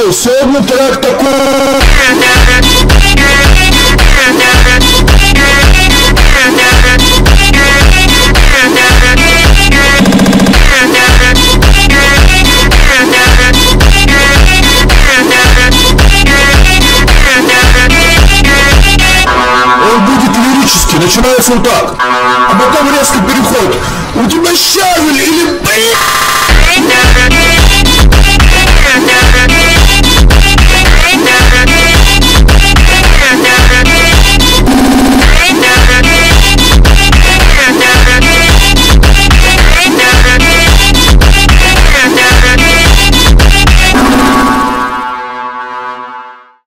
Ребята, сегодня трек такой. Он будет лирический, начинается вот так, а потом резко переход. У тебя щавель или блядь?